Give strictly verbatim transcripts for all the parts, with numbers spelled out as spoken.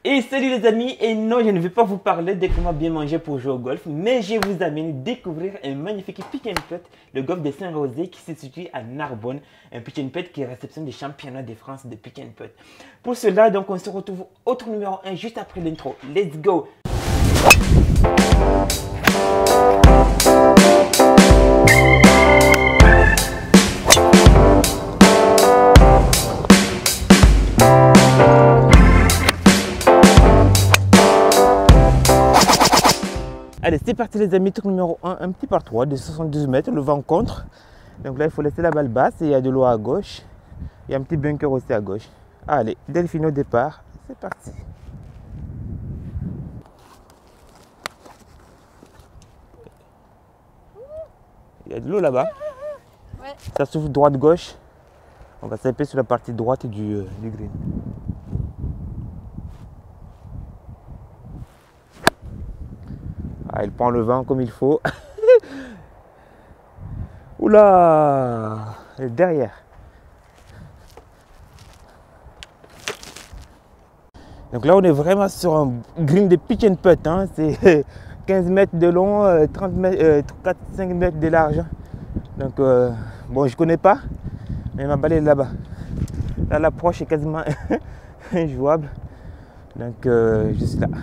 Et salut les amis, et non je ne vais pas vous parler de comment bien manger pour jouer au golf, mais je vous amène découvrir un magnifique pitch and putt, le golf de Saint-Rosé qui se situe à Narbonne, un pitch and putt qui réceptionne des championnats de France de pitch and putt. Pour cela, donc on se retrouve au tour numéro un juste après l'intro. Let's go! Allez, c'est parti les amis, tour numéro un, un petit par trois de soixante-douze mètres, le vent contre. Donc là, il faut laisser la balle basse et il y a de l'eau à gauche. Il y a un petit bunker aussi à gauche. Allez, Delphine au départ, c'est parti. Il y a de l'eau là-bas. Ouais. Ça souffle droite-gauche. On va s'appuyer sur la partie droite du, euh, du green. Ah, il prend le vent comme il faut. Oula, elle est derrière. Donc là, on est vraiment sur un green de pitch and putt. Hein. C'est quinze mètres de long, trente mètres, euh, quatre cinq mètres de large. Donc, euh, bon, je connais pas, mais ma balle est là-bas. Là, l'approche est quasiment injouable. Donc, euh, juste là.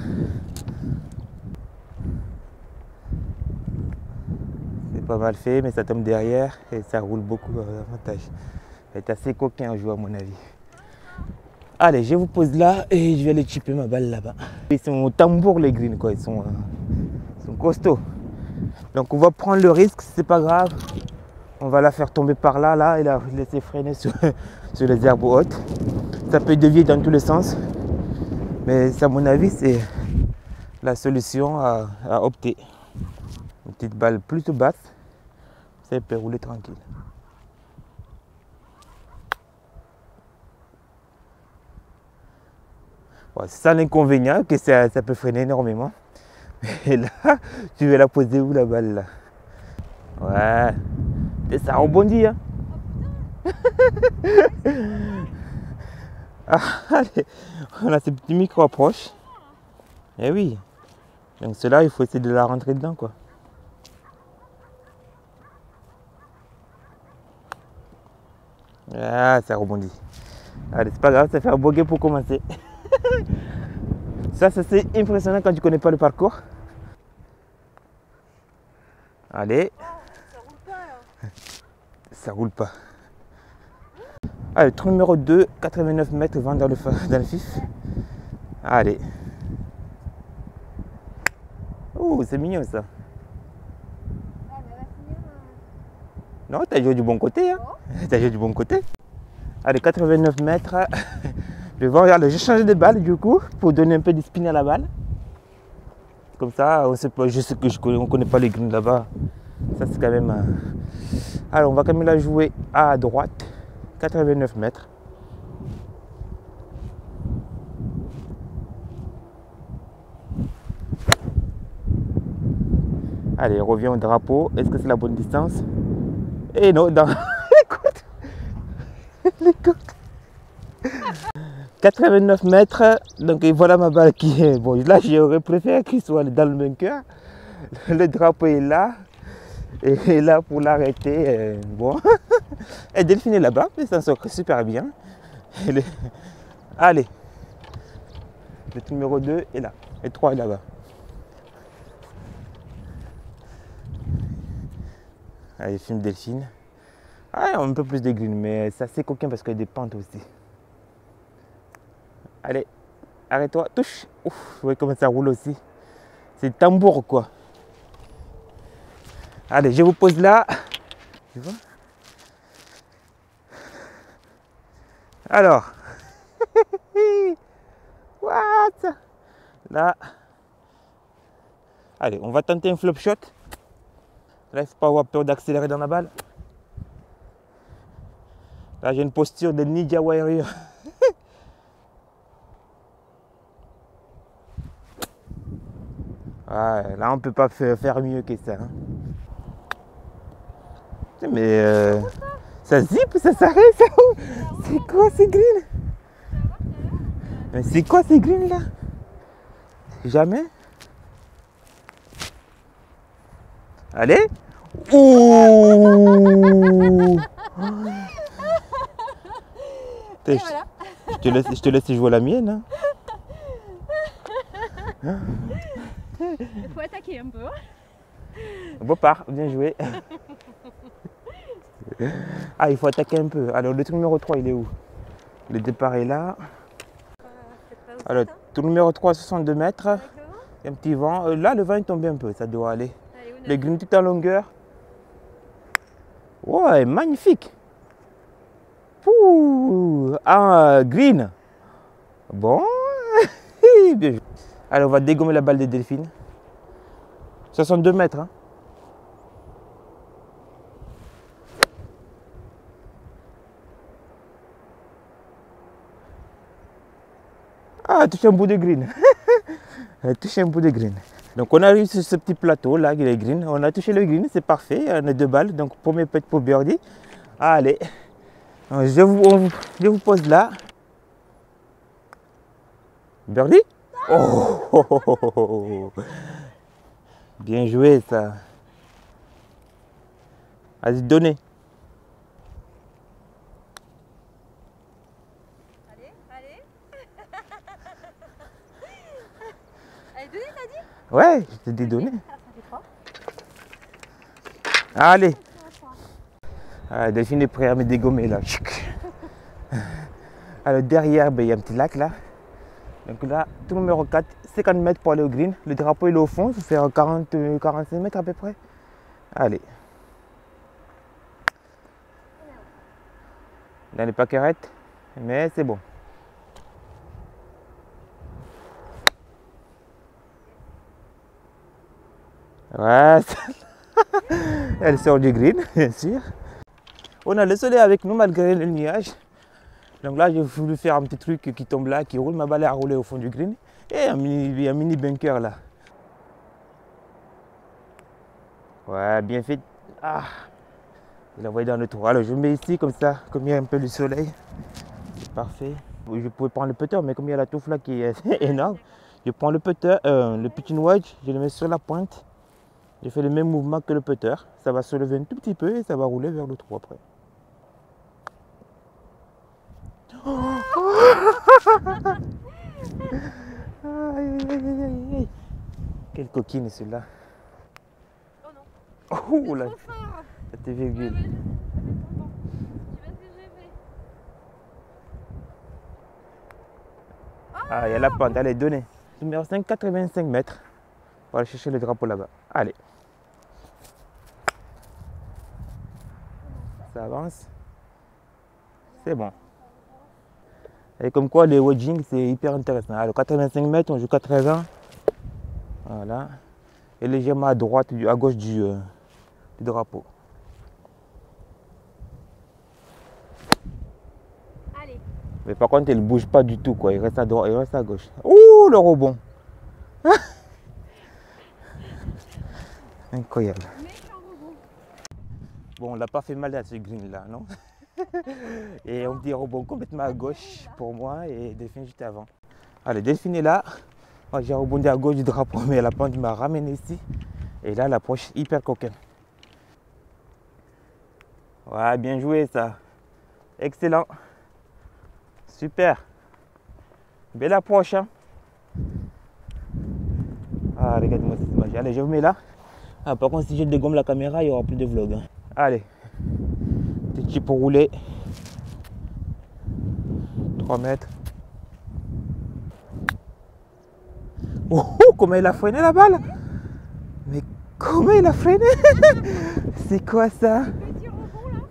Pas mal fait, mais ça tombe derrière et ça roule beaucoup davantage. Ça va être assez coquin à jouer à mon avis. Allez, je vous pose là et je vais aller chipper ma balle là-bas. Ils sont au tambour les greens, quoi. Ils sont, euh, ils sont costauds. Donc on va prendre le risque, c'est pas grave. On va la faire tomber par là, là et la laisser freiner sur, sur les herbes hautes. Ça peut dévier dans tous les sens, mais à mon avis c'est la solution à, à opter. Une petite balle plutôt basse, ça peut rouler tranquille. Bon, c'est ça l'inconvénient, que ça, ça peut freiner énormément. Et là, tu veux la poser où la balle là? Ouais, et ça rebondit. Hein. Ah, allez, on a ce petit micro approche. Eh oui, donc cela il faut essayer de la rentrer dedans quoi. Ah, ça rebondit. Allez, c'est pas grave, ça fait un bogey pour commencer. Ça, ça c'est impressionnant quand tu connais pas le parcours. Allez. Ça roule pas là. Ça roule pas. Allez, trou numéro deux, quatre-vingt-neuf mètres, vent dans le, dans le fif. Allez. Oh, c'est mignon ça. Non, t'as joué du bon côté. Hein. T'as joué du bon côté. Allez, quatre-vingt-neuf mètres. Le vent, regarde, j'ai changé de balle du coup pour donner un peu de spin à la balle. Comme ça, on sait pas, je sais que je connais, on connaît pas les greens là-bas. Ça c'est quand même. Euh... Alors, on va quand même la jouer à droite. quatre-vingt-neuf mètres. Allez, on revient au drapeau. Est-ce que c'est la bonne distance? Et non, dans les côtes. Les côtes. quatre-vingt-neuf mètres. Donc voilà ma balle qui est. Bon, là j'aurais préféré qu'il soit dans le bunker. Le drapeau est là. Et là pour l'arrêter. Euh, bon. Et Delphine est là-bas, mais ça sort super bien. Le... Allez. Le numéro deux est là. Et trois est là-bas. Allez, filme Delphine. Ah, un peu plus de green, mais c'est assez coquin parce qu'il y a des pentes aussi. Allez, arrête-toi, touche. Ouf, vous voyez comment ça roule aussi. C'est tambour quoi. Allez, je vous pose là. Tu vois? Alors. What? Là. Allez, on va tenter un flop shot. Là, il ne faut pas avoir peur d'accélérer dans la balle. Là, j'ai une posture de Ninja Warrior. Ouais, là, on ne peut pas faire mieux que ça. Hein. Mais euh, ça zip, ça s'arrête, ça. C'est quoi ces greens? Mais c'est quoi ces greens là? Jamais. Allez. Ouh. Et je, voilà. je, te laisse, je te laisse jouer la mienne. Hein. Il faut attaquer un peu. Beau part, bien joué. Ah, il faut attaquer un peu. Alors, le tour numéro trois, il est où? Le départ est là. Alors, tour numéro trois, soixante-deux mètres. Il y a un petit vent. Là, le vent est tombé un peu, ça doit aller. Allez, le green tout en longueur. Ouais, magnifique. Ouh, un green. Bon. Bien joué. Alors, on va dégommer la balle des Delphines. soixante-deux mètres. Hein. Ah, touché un bout de green. touché un bout de green. Donc on arrive sur ce petit plateau là, il est green. On a touché le green, c'est parfait. On a deux balles. Donc premier putt pour birdie. Allez. Je vous, on, je vous pose là. Birdie. Oh, oh, oh, oh, oh. Bien joué ça. Vas-y, donnez. Allez, allez. Allez, donnez, t'as dit? Ouais, je t'ai dit donner. Allez. Ah, Delphine est prêt à me dégommer là. Alors derrière, ben, il y a un petit lac là. Donc là, tour numéro quatre, cinquante mètres pour aller au green. Le drapeau il est au fond, il faut faire quarante à quarante-cinq mètres à peu près. Allez. Dans les paquerettes, mais c'est bon. Ouais, elle sort du green, bien sûr. On a le soleil avec nous malgré le nuage. Donc là, j'ai voulu faire un petit truc qui tombe là, qui roule. Ma balle a roulé au fond du green. Et un mini, un mini bunker là. Ouais, bien fait. Ah, il a envoyé dans le trou. Alors je mets ici comme ça, comme il y a un peu de soleil. C'est parfait. Je pouvais prendre le putter, mais comme il y a la touffe là qui est énorme, je prends le putter, euh, le pitching wedge, je le mets sur la pointe. Je fais le même mouvement que le putter. Ça va se lever un tout petit peu et ça va rouler vers le trou après. Aïe, aïe, aïe, aïe, aïe. Quelle coquine celui-là. Oh non. Oh là. C'était virgule. Ouais, ouais. Tu vois ce que j'ai fait? Ah, il y a la pente. Allez, donnez. Numéro cinq, quatre-vingt-cinq mètres. On va aller chercher le drapeau là-bas. Allez. Ça avance. C'est bon. Et comme quoi, les wedging, c'est hyper intéressant. Alors, quatre-vingt-cinq mètres, on joue quatre-vingts. Voilà. Et légèrement à droite, à gauche du, euh, du drapeau. Allez. Mais par contre, il ne bouge pas du tout, quoi. Il reste à droite, il reste à gauche. Ouh, le rebond. Incroyable. Bon, on l'a pas fait mal à ce green là, non? Et on dit rebond complètement à gauche pour moi et Delphine juste avant. Allez, Delphine est là. Moi j'ai rebondi à gauche du drapeau, mais la pente m'a ramené ici. Et là, l'approche hyper coquine. Ouais, bien joué ça. Excellent. Super. Belle approche. Hein? Ah, regardez-moi cette image. Allez, je vous mets là. Ah, par contre, si je dégomme la caméra, il n'y aura plus de vlog. Hein. Allez. Petit pour rouler. trois mètres. Oh, oh, comment il a freiné la balle. Mais comment il a freiné. C'est quoi ça? Petit rebond là.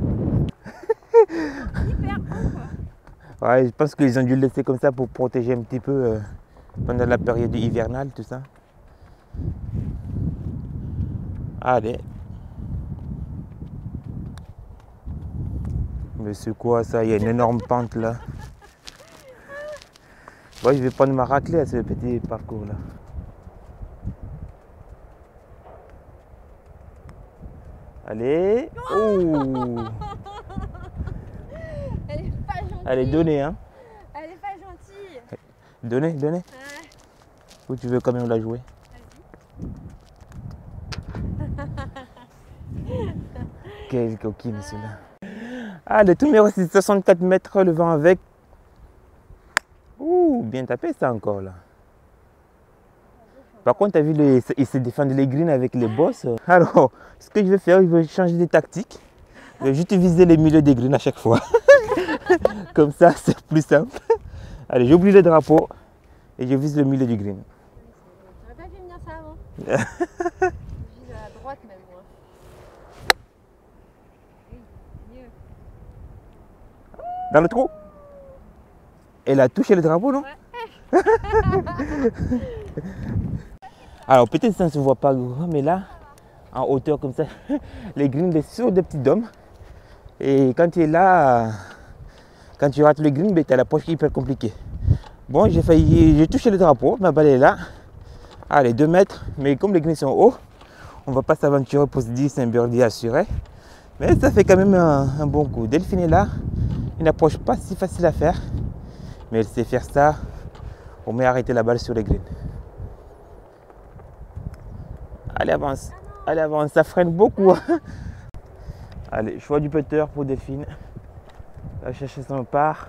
Hyper haut quoi. Ouais, je pense qu'ils ont dû le laisser comme ça pour protéger un petit peu euh, pendant la période hivernale, tout ça. Allez. Mais c'est quoi ça? Il y a une énorme pente là. Ouais, je vais prendre ma raclée à ce petit parcours là. Allez. Oh. Elle est pas gentille. Allez, donnez hein. Elle est pas gentille. Donnez, donnez. Ouais. Ou tu veux quand même la jouer? Quelle coquine celui-là. Ah, le tout numéro c'est soixante-quatre mètres, le vent avec. Ouh, bien tapé ça encore là. Par contre, tu as vu, le, il se défend les greens avec les bosses. Alors, ce que je vais faire, je vais changer de tactique. Je vais juste viser les milieux des greens à chaque fois. Comme ça, c'est plus simple. Allez, j'oublie le drapeau et je vise le milieu du green. J'aurais pas fait venir ça avant. Je vise à droite même, moi. Oui, mieux. Dans le trou? Elle a touché le drapeau, non? Ouais. Alors, peut-être ça ne se voit pas gros, mais là, en hauteur comme ça, les greens sont sur des petits dômes. Et quand tu es là, quand tu rates le green, ben, tu as l'approche hyper compliquée. Bon, j'ai failli, j'ai touché le drapeau, ma balle est là. Allez, deux mètres, mais comme les greens sont hauts, on ne va pas s'aventurer pour se dire c'est un birdie assuré. Mais ça fait quand même un, un bon coup. Delphine est là, une approche pas si facile à faire, mais elle sait faire ça. On met arrêter la balle sur les greens. Allez, avance. Allez, avance. Ça freine beaucoup. Allez, choix du putter pour Delphine. Elle va chercher son part.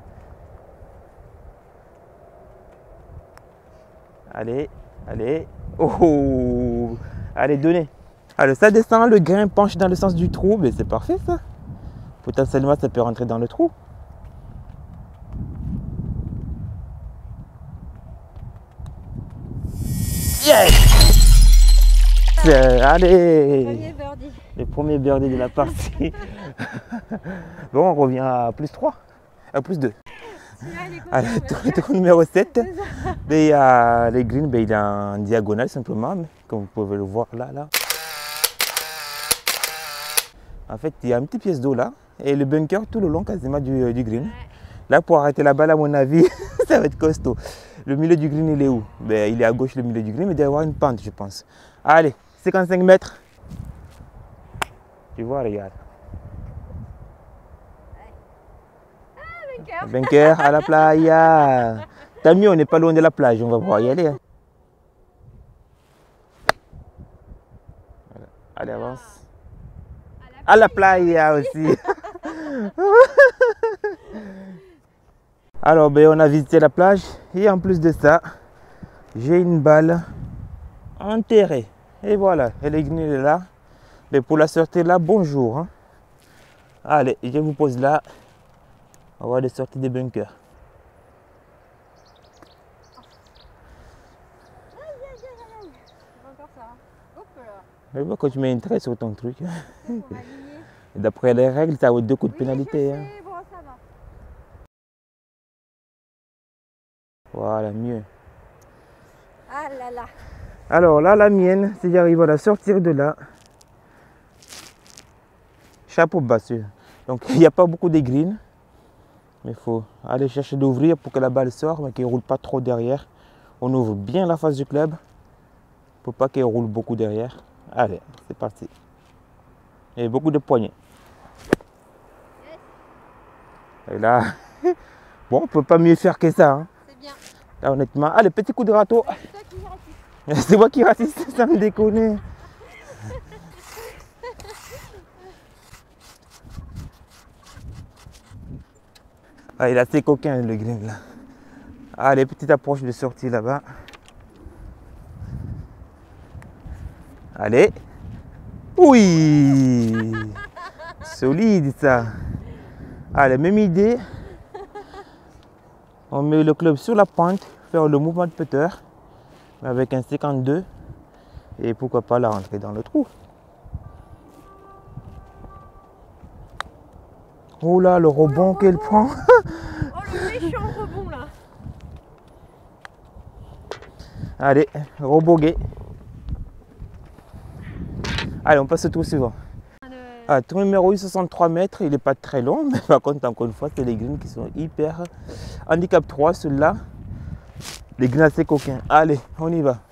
Allez, allez. Oh, allez, donnez. Allez, ça descend, le grain penche dans le sens du trou. Mais c'est parfait ça. Potentiellement, ça peut rentrer dans le trou. Yes! Allez! Premier birdie. Le premier birdie de la partie. Bon, on revient à plus trois. À plus deux. Allez, tour, tour numéro sept. Et, euh, les greens, ben, il est en diagonale simplement, comme vous pouvez le voir là, là. En fait, il y a une petite pièce d'eau là. Et le bunker tout le long quasiment du, du green. Là, pour arrêter la balle, à mon avis, ça va être costaud. Le milieu du green, il est où? Ben, il est à gauche, le milieu du green, mais il doit y avoir une pente, je pense. Allez, cinquante-cinq mètres. Tu vois, regarde. Ah, bunker. Bunker à la playa. T'as mieux, on n'est pas loin de la plage, on va pouvoir y aller. Hein. Voilà. Allez, avance. À la playa aussi. Alors, ben, on a visité la plage et en plus de ça, j'ai une balle enterrée. Et voilà, elle est venue là. Mais pour la sortir là, bonjour. Hein. Allez, je vous pose là. On va aller sortir des bunkers. Encore ça. Hop là. Mais bon, quand tu mets une traite sur ton truc, On va aligner. d'après les règles, ça vaut deux coups de Oui, pénalité. je Hein. sais. Bon, ça va. Voilà, mieux. Ah là là. Alors là, la mienne, si j'arrive à la sortir de là, chapeau bas. Donc il n'y a pas beaucoup de greens, mais il faut aller chercher d'ouvrir pour que la balle sorte, mais qu'elle ne roule pas trop derrière. On ouvre bien la face du club pour pas qu'elle roule beaucoup derrière. Allez, c'est parti. Et beaucoup de poignées. Et là, bon, on ne peut pas mieux faire que ça. Hein. C'est bien. Là, honnêtement, allez, petit coup de râteau. C'est toi qui ratisse. C'est moi qui ratisse, ça me déconne. Ah, il est assez coquin le green là. Allez, petite approche de sortie là-bas. Allez. Oui. Solide ça. Allez, même idée. On met le club sur la pointe, faire le mouvement de putter avec un cinquante-deux et pourquoi pas la rentrer dans le trou. Oh là, le rebond qu'elle prend. Oh, le méchant rebond là. Allez, reboguer. Allez, on passe au trou suivant. Ah, trou numéro soixante-trois mètres, il n'est pas très long, mais par contre, encore une fois, c'est les greens qui sont hyper. Handicap trois, celui-là. Les greens assez coquins. Allez, on y va.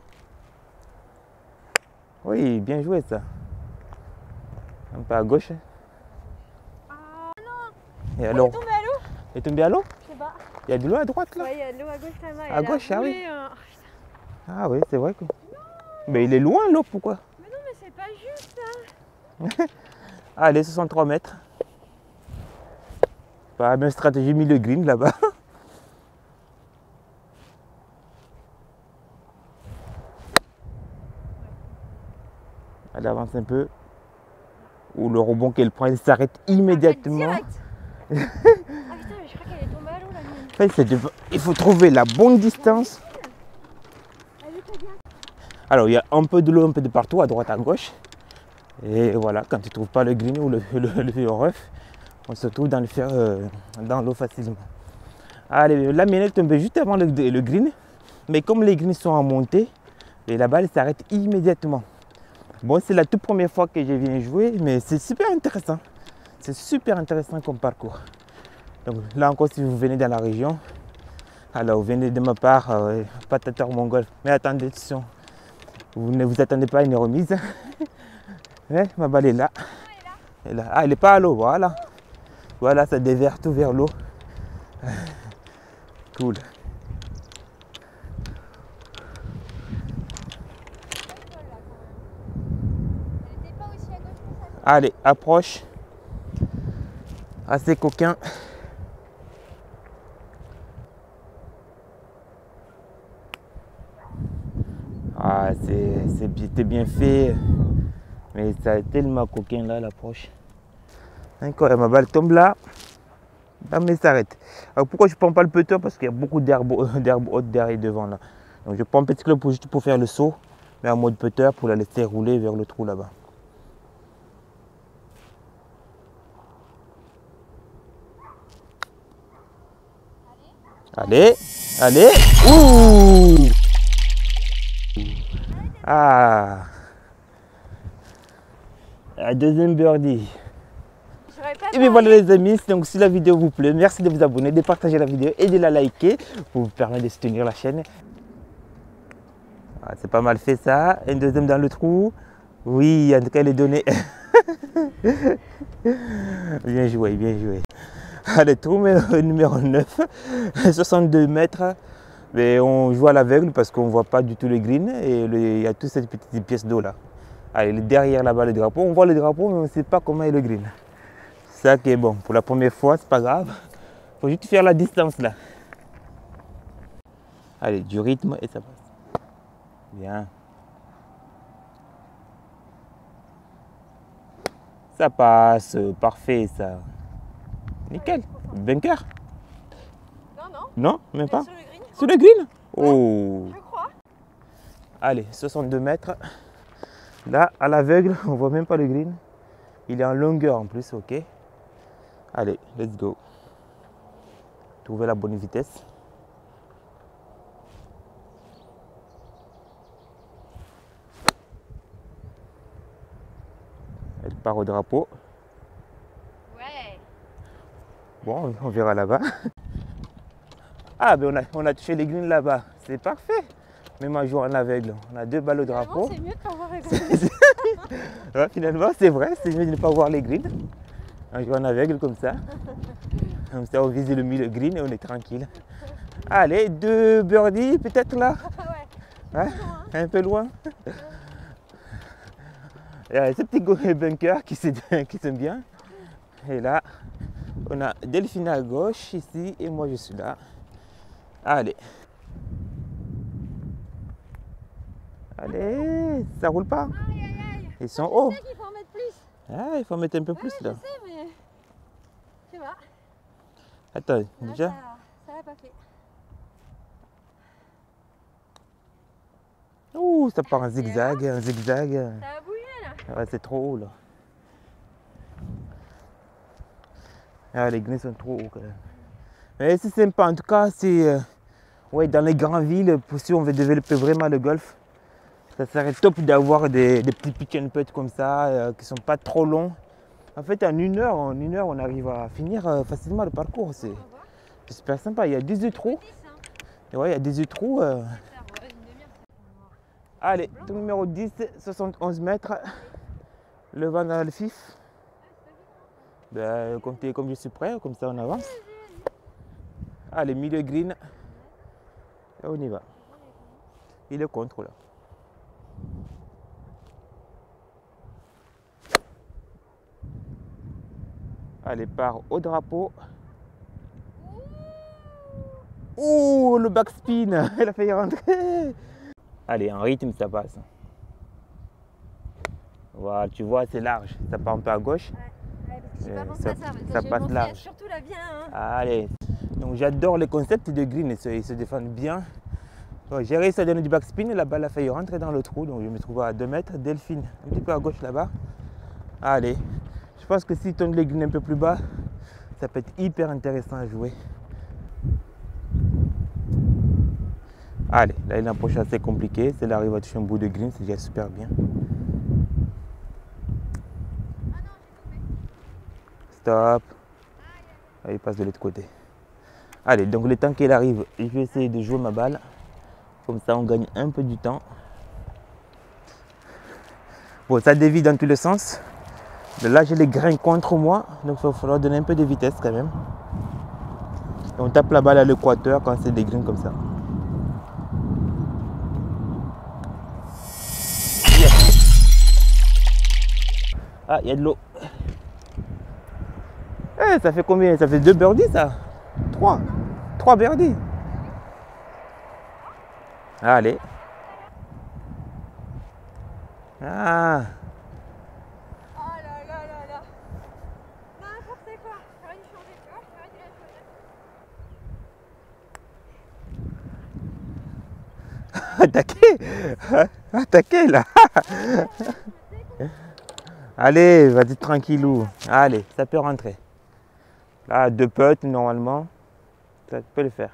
Oui, bien joué ça. Un peu à gauche. Ah non. Et On alors, est tombé à l'eau. il est tombé à l'eau? Je sais pas. Il y a de l'eau à droite là? Ouais, il y a de l'eau à gauche là-bas. À gauche, ah oui. Euh... Ah oui, c'est vrai que... Mais il est loin l'eau, pourquoi? Mais non, mais c'est pas juste ça. Allez, soixante-trois mètres. Pas la même stratégie, mis le green là-bas. Elle avance un peu. Ou le rebond qu'elle prend, elle s'arrête immédiatement. Ah, putain, mais je crois qu'elle est tombée à l'eau la mienne. En fait, de... il faut trouver la bonne distance. Elle est pas bien. Alors, il y a un peu de l'eau, un peu de partout, à droite, à gauche. Et voilà, quand tu ne trouves pas le green ou le, le, le, le rough, on se trouve dans le fer, euh, dans l'eau facilement. Allez, la mienne elle tombe juste avant le, le green. Mais comme les greens sont en montée, et la balle s'arrête immédiatement. Bon, c'est la toute première fois que je viens jouer, mais c'est super intéressant. C'est super intéressant comme parcours. Donc là encore, si vous venez dans la région, alors vous venez de ma part, euh, Patater Mon Golf. Mais attendez, attention, vous ne vous attendez pas à une remise. Mais ma balle est là. Elle est là. Ah, elle n'est pas à l'eau, voilà. Voilà, ça déverse tout vers l'eau. Cool. Allez, approche. Assez coquin. Ah, c'était bien fait. Mais ça a tellement coquin là, l'approche. Encore, ma balle tombe là. Mais s'arrête. Alors pourquoi je ne pompe pas le putter? Parce qu'il y a beaucoup d'herbes hautes derrière devant là. Donc je pompe un petit peu pour, juste pour faire le saut. Mais en mode putter pour la laisser rouler vers le trou là-bas. Allez, allez. Ouh. Ah. La deuxième birdie. Et bien voilà les amis, donc si la vidéo vous plaît, merci de vous abonner, de partager la vidéo et de la liker pour vous permettre de soutenir la chaîne. Ah, c'est pas mal fait ça. Un deuxième dans le trou. Oui, en tout cas elle est donnée. Bien joué, bien joué. Allez, trou numéro neuf, soixante-deux mètres. Mais on joue à l'aveugle parce qu'on ne voit pas du tout le green et le, il y a toutes ces petites pièces d'eau là. Allez, derrière là-bas le drapeau, on voit le drapeau mais on ne sait pas comment est le green. C'est ça qui est bon. Pour la première fois, c'est pas grave. Il faut juste faire la distance là. Allez, du rythme et ça passe. Bien. Ça passe, parfait ça. Nickel. Bunker? Non, non. Non, même pas. Sur le green. Sur le green? Oh. Je crois. Allez, soixante-deux mètres. Là, à l'aveugle, on voit même pas le green. Il est en longueur en plus, ok. Allez, let's go. Trouver la bonne vitesse. Elle part au drapeau. Ouais. Bon, on verra là-bas. Ah, ben on a, on a touché les greens là-bas. C'est parfait. Même en jouant en aveugle. On a deux balles au drapeau. C'est mieux de pas voir les greens. Ouais, finalement, c'est vrai. C'est mieux de ne pas voir les greens. On joue en aveugle comme ça. Comme ça, on vise le milieu green et on est tranquille. Allez, deux birdies peut-être là. Ouais. Ouais, un peu loin. Il y a ce petit bunker qui s'aime bien. Et là, on a Delphine à gauche ici et moi je suis là. Allez. Allez, ça roule pas. Aïe, aïe, aïe. Ils sont hauts. Je sais qu'il faut en mettre plus. Ah, il faut mettre un peu plus Ouais, là. je sais, mais je sais pas. Attends, Là, déjà. Ça, ça l'a pas fait. Ouh, ça part en zigzag, un zigzag. Ça a bouillé là. Ouais, c'est trop haut là. Ah, les greens sont trop hauts quand même. Mais c'est sympa, en tout cas, c'est euh, ouais, dans les grandes villes, pour si on veut développer vraiment le golf, ça serait top d'avoir des, des petits pitch and putt comme ça, euh, qui ne sont pas trop longs. En fait, en une heure, en une heure, on arrive à finir euh, facilement le parcours. C'est super sympa. Il y a dix-huit trous. Et ouais, il y a dix-huit trous. Euh. Allez, tour numéro dix, soixante et onze mètres. Le vent dans le fif. Ben, comptez comme je suis prêt, comme ça on avance. Allez, milieu green. Et on y va. Il est contre là. Allez, part au drapeau. Ouh, le backspin. Elle a failli rentrer. Allez, en rythme, ça passe. Voilà, tu vois, c'est large. Ça part un peu à gauche. Ouais, ouais, parce que j'ai Euh, pas pensé ça- à ça. parce que ça j'ai passe pensé à large. surtout la bien. Hein. Allez. Donc, j'adore les concepts de green. Ils se, ils se défendent bien. Donc, j'ai réussi à donner du backspin et la balle a failli rentrer dans le trou. Donc, je me trouve à deux mètres. Delphine, un petit peu à gauche là-bas. Allez. Je pense que si tu donnes les greens un peu plus bas, ça peut être hyper intéressant à jouer. Allez, là il approche assez compliqué. C'est là arrive à toucher un bout de green, c'est déjà super bien. Stop. Là, il passe de l'autre côté. Allez, donc le temps qu'il arrive, je vais essayer de jouer ma balle. Comme ça, on gagne un peu du temps. Bon, ça dévie dans tous les sens. Là, j'ai les grains contre moi, donc il va falloir donner un peu de vitesse quand même. Et on tape la balle à l'équateur quand c'est des grains comme ça. Ah, il y a de l'eau. Eh, ça fait combien? Ça fait deux birdies ça? Trois. Trois birdies. Allez. Ah. Oh là là là là. N'importe quoi. J'aurais dû changer. Tu vois, j'aurais dû la choisir. Attaquez. Attaquez là. Allez, vas-y tranquillou. Allez, ça peut rentrer. Là, deux putts normalement. Ça peut le faire.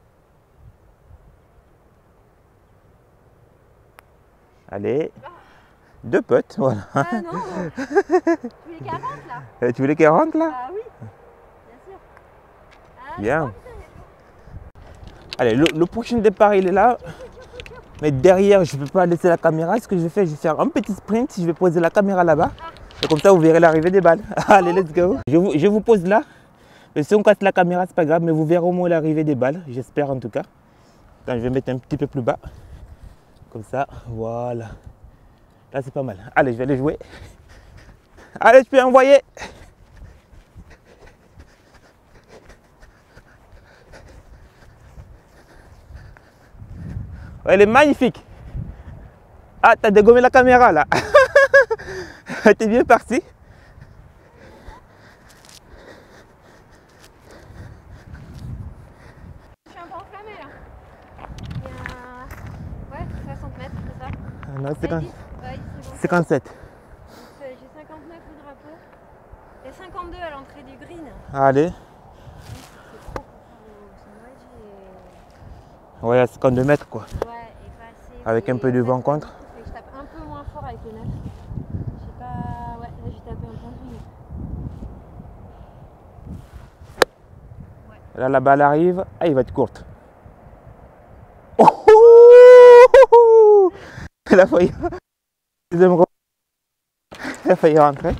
Allez. Deux putts, voilà. Ah non. Tu voulais qu'elle rentre là? Tu voulais qu'elle rentre là? Ah oui. Bien sûr. Ah, Bien. Allez, le, le prochain départ il est là. Mais derrière, je ne peux pas laisser la caméra. Ce que je vais faire, je vais faire un petit sprint. Je vais poser la caméra là-bas. Et comme ça, vous verrez l'arrivée des balles. Allez, let's go. Je vous, je vous pose là. Et si on casse la caméra, c'est pas grave. Mais vous verrez au moins l'arrivée des balles. J'espère en tout cas. Attends, je vais mettre un petit peu plus bas. Comme ça, voilà. Là, c'est pas mal. Allez, je vais aller jouer. Allez, je peux envoyer. Elle est magnifique. Ah, t'as dégommé la caméra là. T'es bien parti. Je suis un peu enflammée là. Il y a ouais, soixante mètres, c'est ça? Ah non, c'est quand... Ouais, c'est bon. cinquante-sept. J'ai cinquante-neuf au drapeau. Et cinquante-deux à l'entrée du green. Allez. C'est trop pour faire son wedge et... Ouais, à cinquante-deux mètres quoi. Ouais, et pas assez. Avec un et peu de en fait, vent contre. je tape un peu moins fort avec le neuf. J'ai pas... Ouais, là j'ai tapé un point de vue. Là, la balle arrive. Ah, il va être courte. Oh, oh, oh, oh. Elle a failli. Elle a failli rentrer.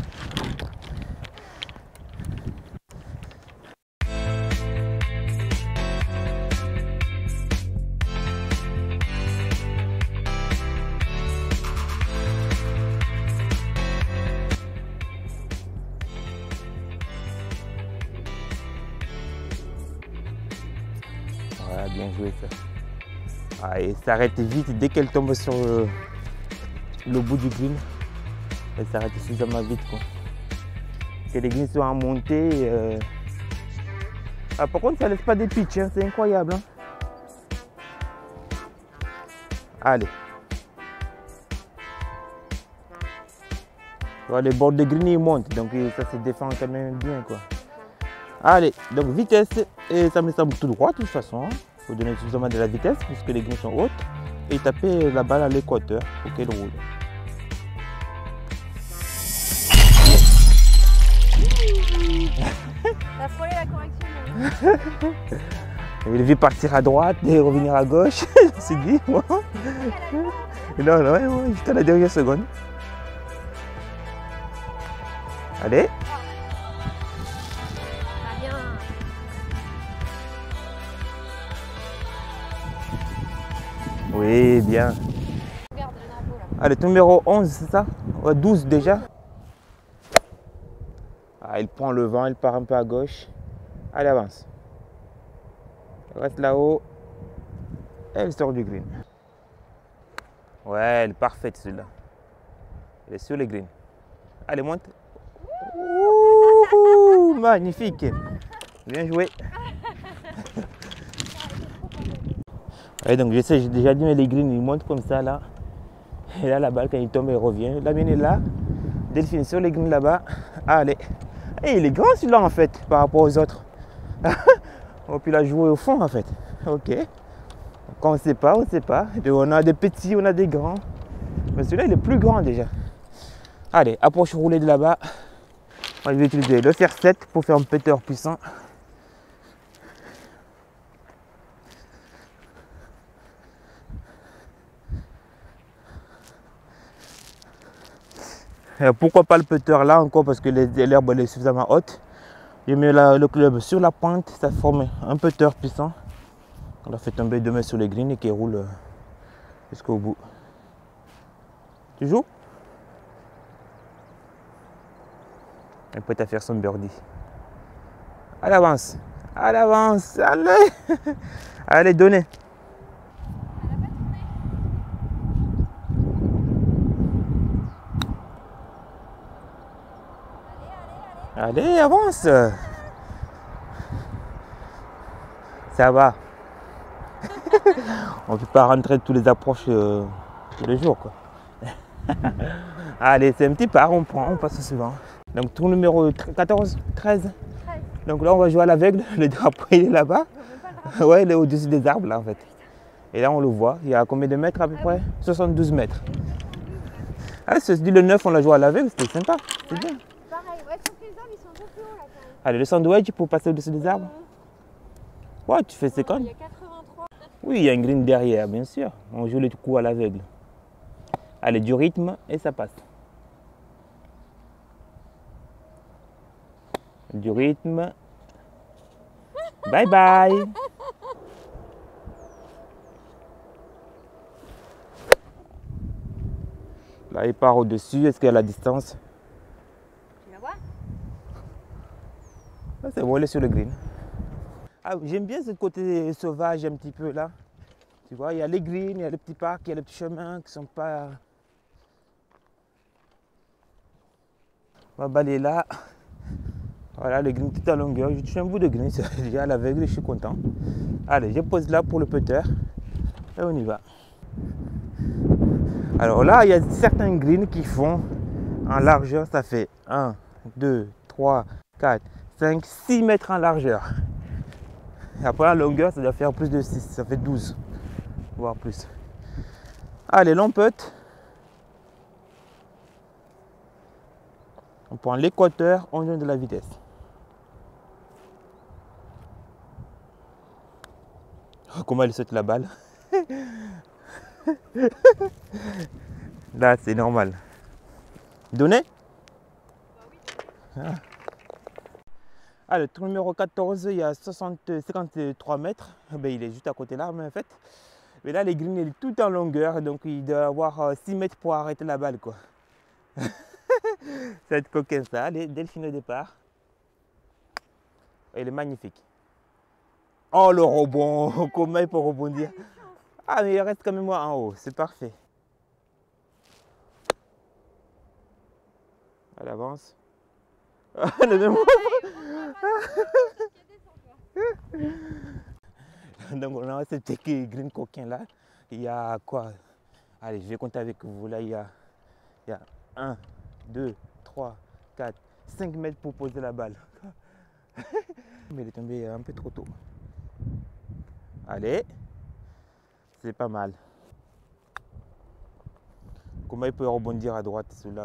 Voilà, bien joué ça. Ah, et s'arrête vite dès qu'elle tombe sur le, le bout du green. Elle s'arrête suffisamment vite quoi. Que les greens soient en montée. Euh... Ah, par contre, ça laisse pas des pitchs, hein, c'est incroyable. Hein. Allez. Voilà, les bords de green ils montent, donc ça se défend quand même bien quoi. Allez, donc vitesse, et ça me semble tout droit de toute façon. Il faut donner suffisamment de la vitesse puisque les greens sont hautes. Et taper la balle à l'équateur pour qu'elle roule. T'as frôlé la correction. Il vu partir à droite et revenir à gauche. Je me suis dit, moi. Non, non, ouais, ouais, juste à la dernière seconde. Allez. Ah bien. Oui, bien. Regarde le drapeau là. Ah, le numéro onze, c'est ça? Ouais, douze déjà. Ah, il prend le vent, il part un peu à gauche. Allez, avance. Reste là-haut. Elle sort du green. Ouais, elle est parfaite celui-là. Elle est sur le green. Allez, monte. Ouh, magnifique. Bien joué. Ouais, donc je sais, j'ai déjà dit, mais les greens, ils montent comme ça là. Et là, la balle, quand il tombe, elle revient. La mienne est là. Delphine sur les greens là-bas. Allez. Et il est grand celui-là en fait, par rapport aux autres. On peut la jouer au fond en fait. Ok. Quand on ne sait pas, on ne sait pas. Et on a des petits, on a des grands. Mais celui-là, il est plus grand déjà. Allez, approche roulée de là-bas. Moi, je vais utiliser le C R sept pour faire un putter puissant. Et pourquoi pas le putter là encore, parce que l'herbe est suffisamment haute. Je mets la, le club sur la pointe, ça forme un putter puissant. On l'a fait tomber deux mètres sur les greens et qui roule jusqu'au bout. Tu joues? Elle peut à faire son birdie. À l'avance. À l'avance. Allez. Allez, donnez. Allez, avance. Ça va. On ne peut pas rentrer tous les approches euh, tous les jours, quoi. Allez, c'est un petit part, on prend, on passe au suivant. Donc tour numéro quatorze, treize. Donc là, on va jouer à l'aveugle. Le drapeau, il est là-bas. Ouais, il est au-dessus des arbres, là, en fait. Et là, on le voit. Il y a combien de mètres à peu près? soixante-douze mètres. Ah, c'est dit le neuf, on l'a joué à l'aveugle, c'était sympa. C'est bien. Pareil, ouais, sauf que les arbres, ils sont un peu plus hauts là quand même. Allez, le sandwich pour passer au-dessus des arbres. Ouais, tu fais cinquante. Il y a quatre-vingt-trois. Oui, il y a une green derrière, bien sûr. On joue le coup à l'aveugle. Allez, du rythme et ça passe. Du rythme. Bye bye. Là, il part au-dessus. Est-ce qu'il y a la distance? Tu la vois? Ah, c'est bon, il est sur le green. Ah, j'aime bien ce côté sauvage un petit peu là. Tu vois, il y a les greens, il y a les petits parcs, il y a les petits chemins qui sont pas... On va balayer là. Voilà, le green tout à longueur. Je touche un bout de green, c'est déjà à l'aveugle, je suis content. Allez, je pose là pour le putter. Et on y va. Alors là, il y a certains greens qui font en largeur, ça fait un, deux, trois, quatre, cinq, six mètres en largeur. Et après la longueur, ça doit faire plus de six, ça fait douze, voire plus. Allez, long putt. On prend l'équateur, on donne de la vitesse. Oh, comment elle saute la balle. Là, c'est normal. Donné? Ah. Ah, le tour numéro quatorze, il y a soixante, cinquante-trois mètres. Ben, il est juste à côté là, mais en fait. Mais là, les greens, il est tout en longueur, donc il doit avoir six mètres pour arrêter la balle, quoi. Ça va être coquin, ça. Allez, Delphine au départ. Il est magnifique. Oh, le rebond. Comment il peut rebondir? Ah, mais il reste quand même moi en haut. C'est parfait. Elle avance. Le même. Donc on a ce petit green coquin là. Il y a quoi? Allez, je vais compter avec vous. Là, il y a, il y a un, deux, trois, quatre, cinq mètres pour poser la balle. Mais il est tombé un peu trop tôt. Allez. C'est pas mal. Comment il peut rebondir à droite celui-là?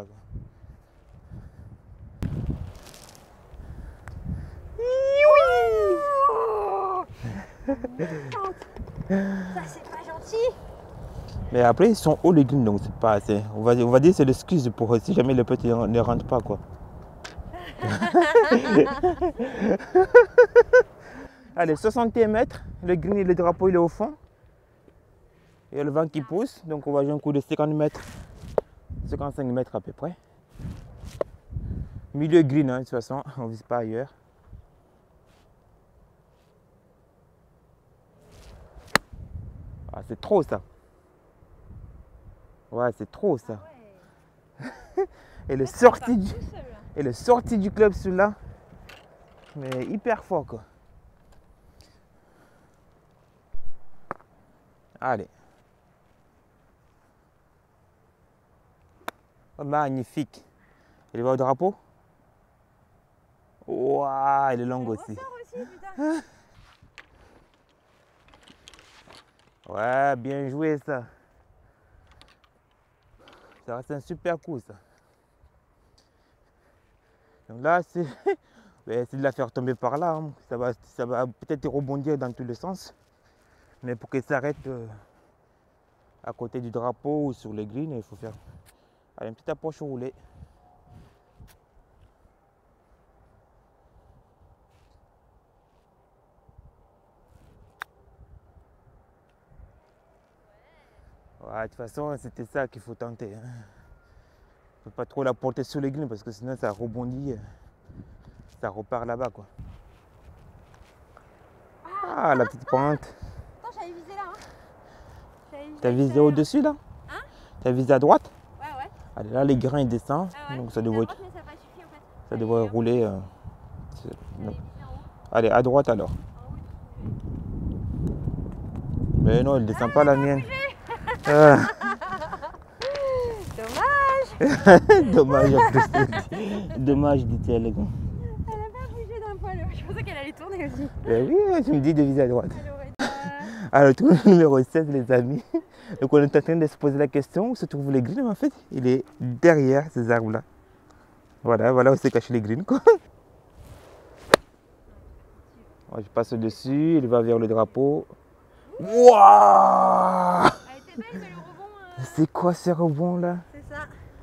Ça c'est pas gentil. Mais après ils sont hauts les greens, donc c'est pas assez. On va, on va dire c'est l'excuse pour si jamais le petit ne rentre pas, quoi. Allez, soixante et un mètres, le green et le drapeau il est au fond. Il y a le vent qui pousse, donc on va jouer un coup de cinquante mètres, cinquante-cinq mètres à peu près. Milieu green, hein, de toute façon, on ne vise pas ailleurs. Ah, c'est trop ça. Ouais, c'est trop ça. Ah ouais. Et le Ça, ça sorti part du, tout seul. et le sorti du club celui-là, mais hyper fort quoi. Allez. Oh, magnifique. Il va au drapeau. Waouh, il est long Elle aussi. ressort aussi, putain. Ouais, bien joué ça. Ça reste un super coup ça. Donc là, c'est c'est de la faire tomber par là. Hein. Ça va, ça va peut-être rebondir dans tous les sens. Mais pour qu'elle s'arrête euh, à côté du drapeau ou sur les greens, il faut faire allez, une petite approche roulée. Ouais, de toute façon, c'était ça qu'il faut tenter. Hein. Faut pas trop la porter sur les greens parce que sinon ça rebondit, ça repart là-bas quoi. Ah, la petite pente. Attends, j'avais visé là. Hein. T'as visé au-dessus là? Hein? T'as visé à droite? Ouais, ouais. Allez, là les grains ils descendent, Ah ouais. donc ça À devrait, droite, mais ça n'a pas suffi en fait. ça Fallait, devrait euh, rouler. Euh, fallait viser en haut. allez, à droite alors. En haut, il faut- Mais non, il descend pas la mienne. Ah. Dommage. Dommage en plus. Dommage, dit-elle. Elle n'a pas bougé d'un poil. Je pensais qu'elle allait tourner aussi. Ben oui, tu me dis de viser à droite. Elle aurait été, euh, Alors, tour numéro seize, les amis. Donc, on est en train de se poser la question où se trouvent les greens. En fait, il est derrière ces arbres-là. Voilà, voilà où s'est caché les greens, quoi. Moi, je passe au-dessus, il va vers le drapeau. Wouah! Elle était belle, mais le rebond. euh, C'est quoi ce rebond-là? C'est ça.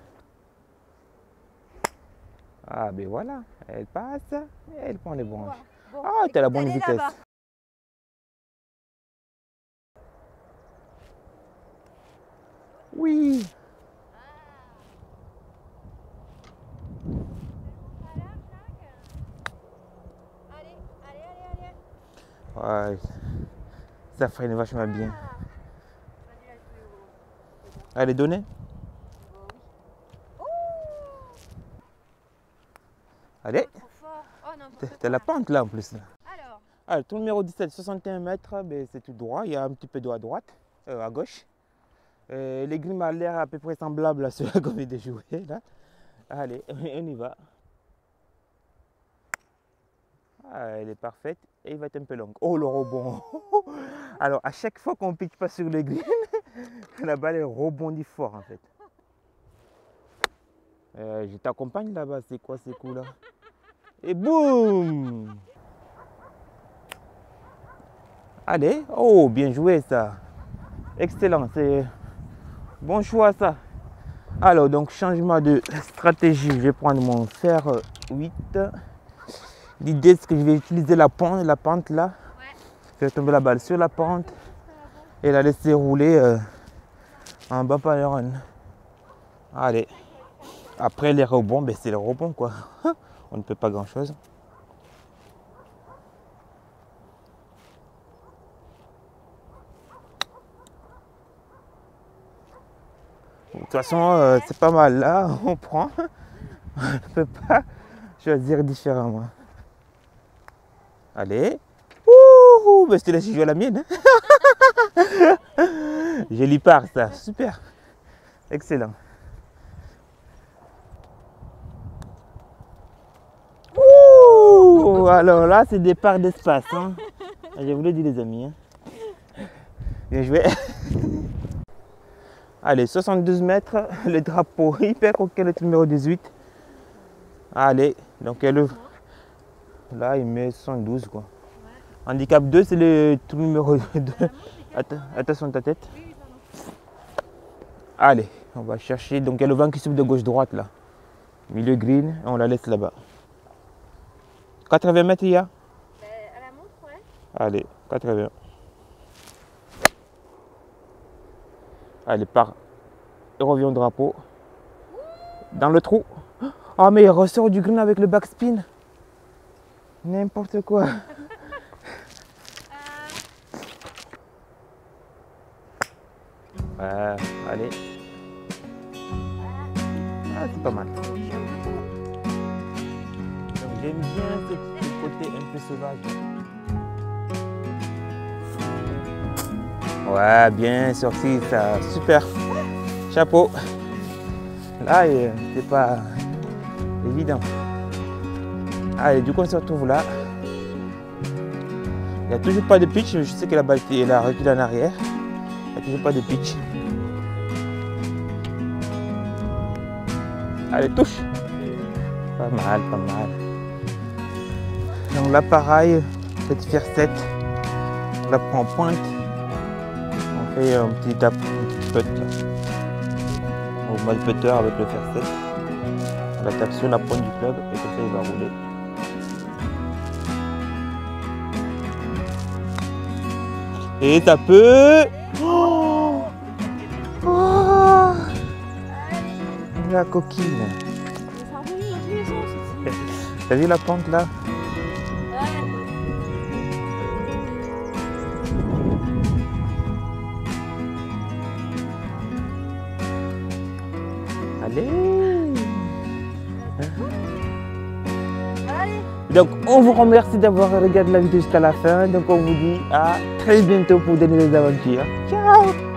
Ah, ben voilà, elle passe et elle prend les branches. Ouais. Bon, Ah, t'as la écoute, bonne elle est vitesse. là-bas. Oui. Allez, allez, allez, allez. Ouais, ça freine vachement bien. Ah. J'aurais dû la jouer au- Elle est donnée? au- oui. Allez, Oh, trop fort. Oh, n'importe t'as quoi. t'as la pente là en plus. Là. Alors, Ah, le tour numéro dix-sept, soixante et un mètres, ben, c'est tout droit. Il y a un petit peu d'eau à droite, euh, à gauche. Euh, les greens a l'air à peu près semblable à ceux qu'on vient de jouer là. Allez, on y va. Ah, elle est parfaite et il va être un peu long. Oh le rebond. Alors à chaque fois qu'on ne pique pas sur le green, la balle elle rebondit fort en fait. Euh, je t'accompagne là-bas, c'est quoi ces coups là? Et boum! Allez, oh bien joué ça. Excellent, c'est bon choix ça. Alors donc changement de stratégie, je vais prendre mon fer huit. L'idée c'est que je vais utiliser la pente, la pente là, ouais. faire tomber la balle sur la pente et la laisser rouler euh, en bas par le run. Allez, après les rebonds, ben c'est les rebonds quoi. On ne peut pas grand chose. De toute façon, euh, c'est pas mal là, on prend. On ne peut pas choisir différemment. Allez. Ouh, ben je te laisse jouer la mienne. Joli part ça, super. Excellent. Ouh, alors là, c'est des parts d'espace. Hein. Je vous le dis les amis. Hein. Bien joué. Allez, soixante-douze mètres, le drapeau hyper coquet, le numéro dix-huit. Allez, donc elle, là il met soixante-douze quoi. Ouais. Handicap deux, c'est le tout numéro deux. Attends, attention ta tête. Oui, oui, pardon. Allez, on va chercher. Donc il y a le vent qui souffle de gauche-droite là. Milieu green, on la laisse là-bas. quatre-vingts mètres il y a Ben, à la montre, ouais. Allez, quatre-vingts. Allez, part. Il revient au drapeau. Dans le trou. Ah, mais il ressort du green avec le backspin. N'importe quoi. Ouais, allez. Ah, c'est pas mal. J'aime bien ce côté un peu sauvage. Ouais, bien sorti, ça, super. Chapeau. Là, c'est pas évident. Allez, du coup, on se retrouve là. Il n'y a toujours pas de pitch. Je sais que la balle elle a reculé en arrière. Il n'y a toujours pas de pitch. Allez, touche. Pas mal, pas mal. Donc là, pareil, petit faire sept. On la prend en pointe. On fait un petit tap, un petit putt là. On met le putter avec le faire sept. On la tape sur la pointe du club et comme ça il va rouler. Et ça peut. Oh, oh, la coquine. Ça remonte dans tous les sens ici. T'as vu la pente là? Allez. Allez. Donc on vous remercie d'avoir regardé la vidéo jusqu'à la fin. Donc on vous dit à très bientôt pour de nouvelles aventures. Ciao.